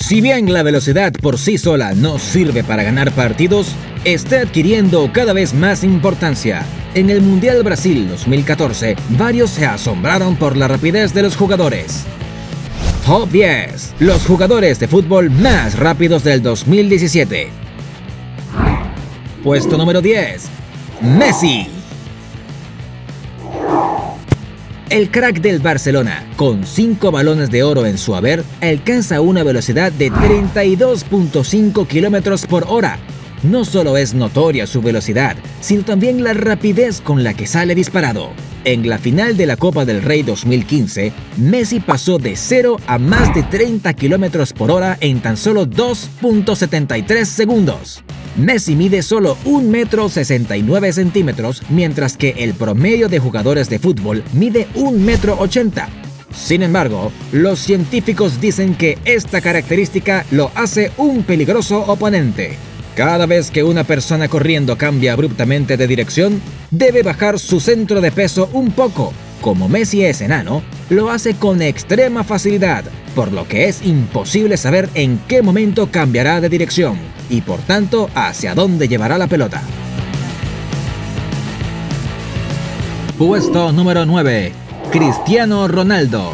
Si bien la velocidad por sí sola no sirve para ganar partidos, está adquiriendo cada vez más importancia. En el Mundial Brasil 2014, varios se asombraron por la rapidez de los jugadores. Top 10. Los jugadores de fútbol más rápidos del 2017. Puesto número 10. Messi. El crack del Barcelona, con 5 balones de oro en su haber, alcanza una velocidad de 32.5 km por hora. No solo es notoria su velocidad, sino también la rapidez con la que sale disparado. En la final de la Copa del Rey 2015, Messi pasó de 0 a más de 30 km por hora en tan solo 2.73 segundos. Messi mide solo 1,69 m, mientras que el promedio de jugadores de fútbol mide 1,80 m. Sin embargo, los científicos dicen que esta característica lo hace un peligroso oponente. Cada vez que una persona corriendo cambia abruptamente de dirección, debe bajar su centro de peso un poco. Como Messi es enano, lo hace con extrema facilidad, por lo que es imposible saber en qué momento cambiará de dirección y por tanto hacia dónde llevará la pelota. Puesto número 9. Cristiano Ronaldo.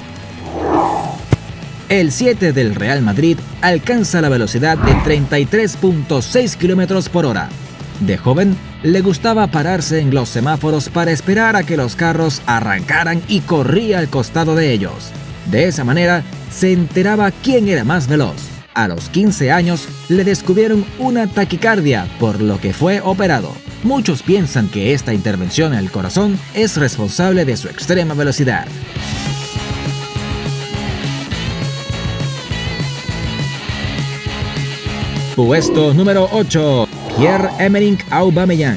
El 7 del Real Madrid alcanza la velocidad de 33.6 km por hora. De joven, le gustaba pararse en los semáforos para esperar a que los carros arrancaran y corría al costado de ellos. De esa manera, se enteraba quién era más veloz. A los 15 años, le descubrieron una taquicardia, por lo que fue operado. Muchos piensan que esta intervención al corazón es responsable de su extrema velocidad. Puesto número 8. Pierre-Emerick Aubameyang.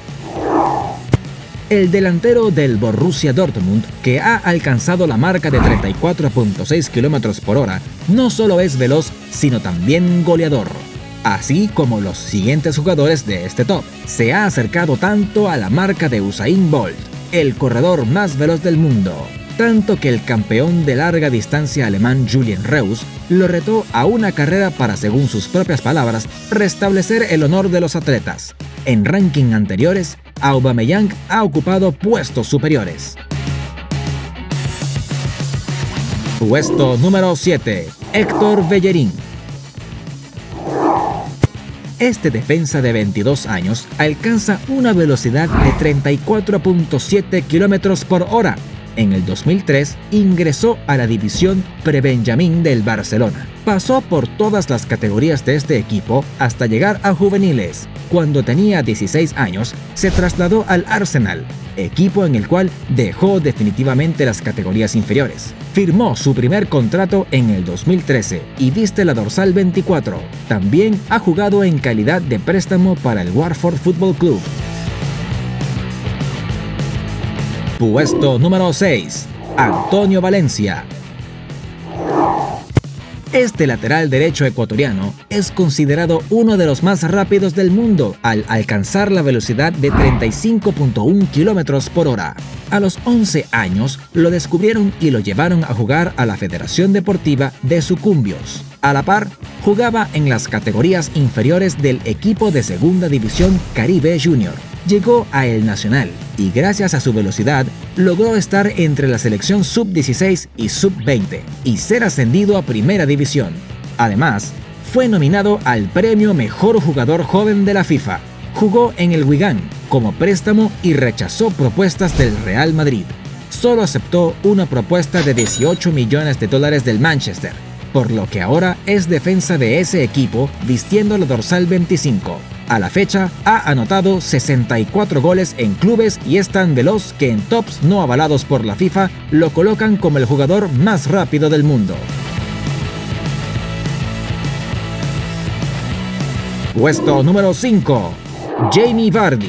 El delantero del Borussia Dortmund, que ha alcanzado la marca de 34.6 km por hora, no solo es veloz, sino también goleador. Así como los siguientes jugadores de este top, se ha acercado tanto a la marca de Usain Bolt, el corredor más veloz del mundo, tanto que el campeón de larga distancia alemán Julian Reus lo retó a una carrera para, según sus propias palabras, restablecer el honor de los atletas. En ranking anteriores, Aubameyang ha ocupado puestos superiores. Puesto número 7. Héctor Bellerín. Este defensa de 22 años alcanza una velocidad de 34.7 km por hora. En el 2003 ingresó a la división Prebenjamín del Barcelona. Pasó por todas las categorías de este equipo hasta llegar a juveniles. Cuando tenía 16 años, se trasladó al Arsenal, equipo en el cual dejó definitivamente las categorías inferiores. Firmó su primer contrato en el 2013 y viste la dorsal 24. También ha jugado en calidad de préstamo para el Watford Football Club. Puesto número 6. Antonio Valencia. Este lateral derecho ecuatoriano es considerado uno de los más rápidos del mundo al alcanzar la velocidad de 35.1 km por hora. A los 11 años lo descubrieron y lo llevaron a jugar a la Federación Deportiva de Sucumbios. A la par, jugaba en las categorías inferiores del equipo de Segunda División Caribe Junior. Llegó a El Nacional y gracias a su velocidad logró estar entre la selección sub-16 y sub-20 y ser ascendido a Primera División. Además, fue nominado al premio Mejor Jugador Joven de la FIFA. Jugó en el Wigan como préstamo y rechazó propuestas del Real Madrid. Solo aceptó una propuesta de $18 millones del Manchester, por lo que ahora es defensa de ese equipo vistiendo la dorsal 25. A la fecha, ha anotado 64 goles en clubes y es tan veloz que en tops no avalados por la FIFA lo colocan como el jugador más rápido del mundo. Puesto número 5. Jamie Vardy.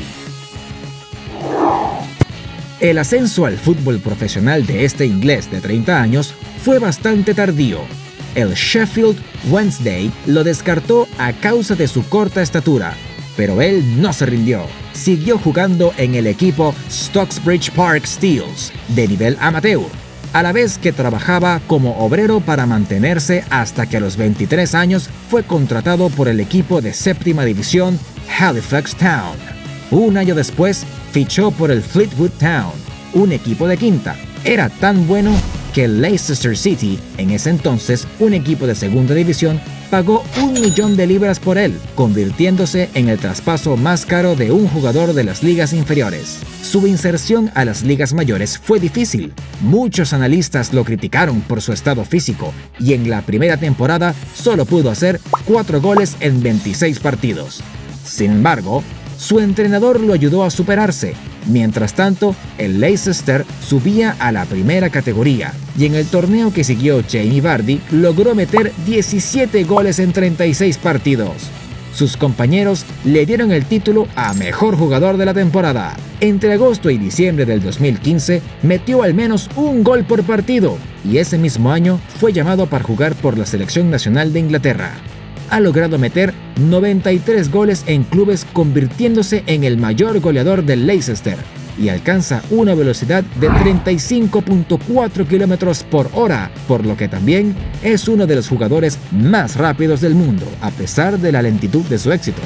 El ascenso al fútbol profesional de este inglés de 30 años fue bastante tardío. El Sheffield Wednesday lo descartó a causa de su corta estatura, pero él no se rindió. Siguió jugando en el equipo Stocksbridge Park Steels, de nivel amateur. a la vez que trabajaba como obrero para mantenerse hasta que a los 23 años fue contratado por el equipo de séptima división Halifax Town. Un año después fichó por el Fleetwood Town, un equipo de quinta. Era tan bueno que el Leicester City, en ese entonces un equipo de segunda división, pagó $1 millón por él, convirtiéndose en el traspaso más caro de un jugador de las ligas inferiores. Su inserción a las ligas mayores fue difícil. Muchos analistas lo criticaron por su estado físico y en la primera temporada solo pudo hacer 4 goles en 26 partidos. Sin embargo, su entrenador lo ayudó a superarse. Mientras tanto, el Leicester subía a la primera categoría y en el torneo que siguió, Jamie Vardy logró meter 17 goles en 36 partidos. Sus compañeros le dieron el título a mejor jugador de la temporada. Entre agosto y diciembre del 2015 metió al menos un gol por partido y ese mismo año fue llamado para jugar por la selección nacional de Inglaterra. Ha logrado meter 93 goles en clubes, convirtiéndose en el mayor goleador del Leicester y alcanza una velocidad de 35.4 km por hora, por lo que también es uno de los jugadores más rápidos del mundo, a pesar de la lentitud de su éxito.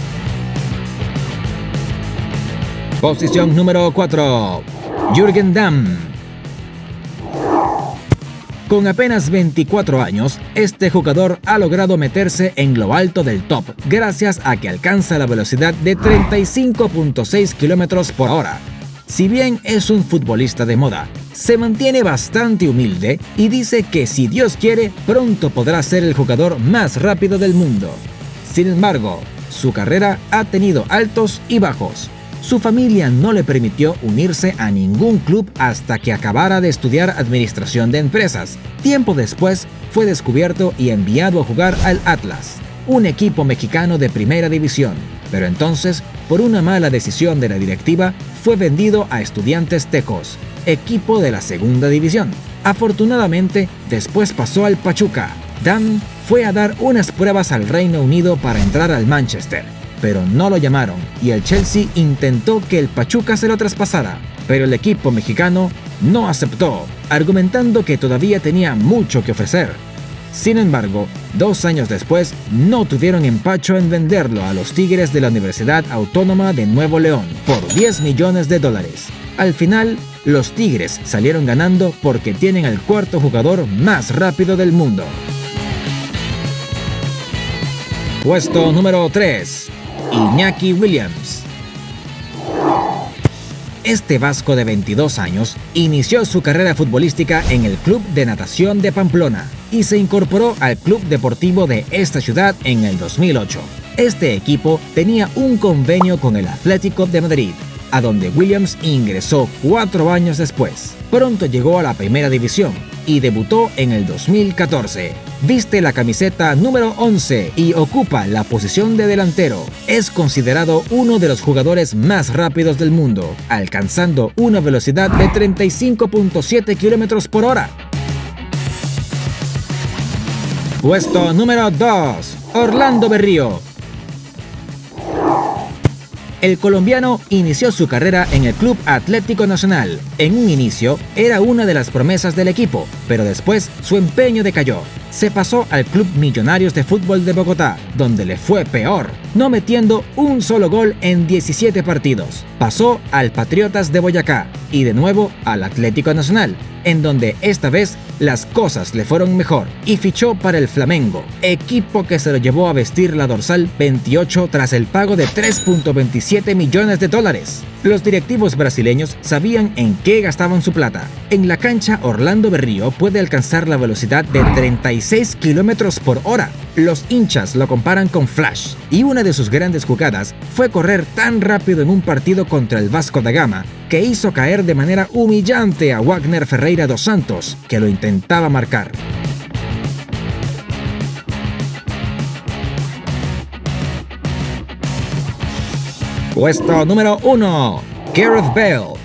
Posición número 4. Jürgen Damm. Con apenas 24 años, este jugador ha logrado meterse en lo alto del top gracias a que alcanza la velocidad de 35.6 km por hora. Si bien es un futbolista de moda, se mantiene bastante humilde y dice que si Dios quiere, pronto podrá ser el jugador más rápido del mundo. Sin embargo, su carrera ha tenido altos y bajos. Su familia no le permitió unirse a ningún club hasta que acabara de estudiar administración de empresas. Tiempo después, fue descubierto y enviado a jugar al Atlas, un equipo mexicano de primera división. Pero entonces, por una mala decisión de la directiva, fue vendido a Estudiantes Tecos, equipo de la segunda división. Afortunadamente, después pasó al Pachuca. Damm fue a dar unas pruebas al Reino Unido para entrar al Manchester, pero no lo llamaron y el Chelsea intentó que el Pachuca se lo traspasara, pero el equipo mexicano no aceptó, argumentando que todavía tenía mucho que ofrecer. Sin embargo, 2 años después no tuvieron empacho en venderlo a los Tigres de la Universidad Autónoma de Nuevo León por $10 millones. Al final, los Tigres salieron ganando porque tienen al cuarto jugador más rápido del mundo. Puesto número 3. Iñaki Williams. Este vasco de 22 años inició su carrera futbolística en el Club de Natación de Pamplona y se incorporó al Club Deportivo de esta ciudad en el 2008. Este equipo tenía un convenio con el Atlético de Madrid, a donde Williams ingresó 4 años después. Pronto llegó a la primera división y debutó en el 2014. Viste la camiseta número 11 y ocupa la posición de delantero. Es considerado uno de los jugadores más rápidos del mundo, alcanzando una velocidad de 35.7 km por hora. Puesto número 2. Orlando Berrío. El colombiano inició su carrera en el Club Atlético Nacional. En un inicio, era una de las promesas del equipo, pero después su empeño decayó. Se pasó al Club Millonarios de Fútbol de Bogotá, donde le fue peor, no metiendo un solo gol en 17 partidos. Pasó al Patriotas de Boyacá y de nuevo al Atlético Nacional, en donde esta vez las cosas le fueron mejor y fichó para el Flamengo, equipo que se lo llevó a vestir la dorsal 28 tras el pago de $3.27 millones. Los directivos brasileños sabían en qué gastaban su plata. En la cancha, Orlando Berrío puede alcanzar la velocidad de 36 km por hora. Los hinchas lo comparan con Flash, y una de sus grandes jugadas fue correr tan rápido en un partido contra el Vasco da Gama que hizo caer de manera humillante a Wagner Ferreira dos Santos, que lo intentaba marcar. Puesto número 1. Gareth Bale.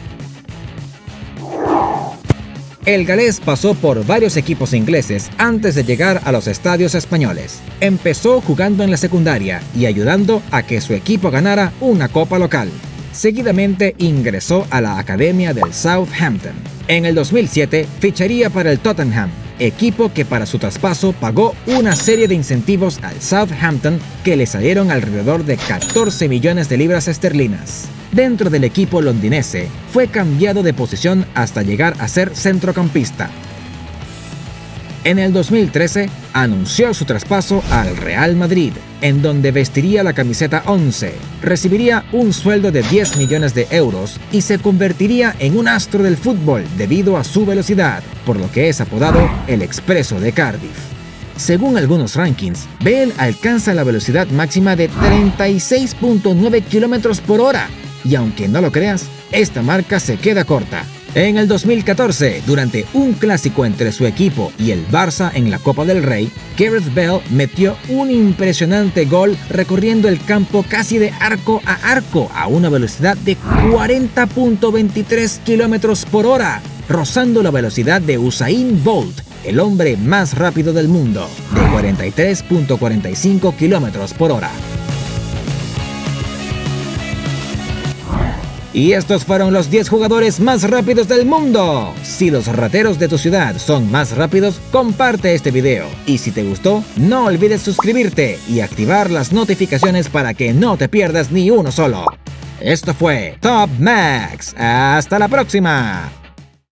El galés pasó por varios equipos ingleses antes de llegar a los estadios españoles. Empezó jugando en la secundaria y ayudando a que su equipo ganara una copa local. Seguidamente ingresó a la academia del Southampton. En el 2007 ficharía para el Tottenham, equipo que para su traspaso pagó una serie de incentivos al Southampton que le salieron alrededor de 14 millones de libras esterlinas. Dentro del equipo londinense, fue cambiado de posición hasta llegar a ser centrocampista. En el 2013, anunció su traspaso al Real Madrid, en donde vestiría la camiseta 11, recibiría un sueldo de 10 millones de euros y se convertiría en un astro del fútbol debido a su velocidad, por lo que es apodado el Expreso de Cardiff. Según algunos rankings, Bale alcanza la velocidad máxima de 36.9 km por hora, y aunque no lo creas, esta marca se queda corta. En el 2014, durante un clásico entre su equipo y el Barça en la Copa del Rey, Gareth Bale metió un impresionante gol recorriendo el campo casi de arco a una velocidad de 40.23 km por hora, rozando la velocidad de Usain Bolt, el hombre más rápido del mundo, de 43.45 km por hora. Y estos fueron los 10 jugadores más rápidos del mundo. Si los rateros de tu ciudad son más rápidos, comparte este video. Y si te gustó, no olvides suscribirte y activar las notificaciones para que no te pierdas ni uno solo. Esto fue Top Max. ¡Hasta la próxima!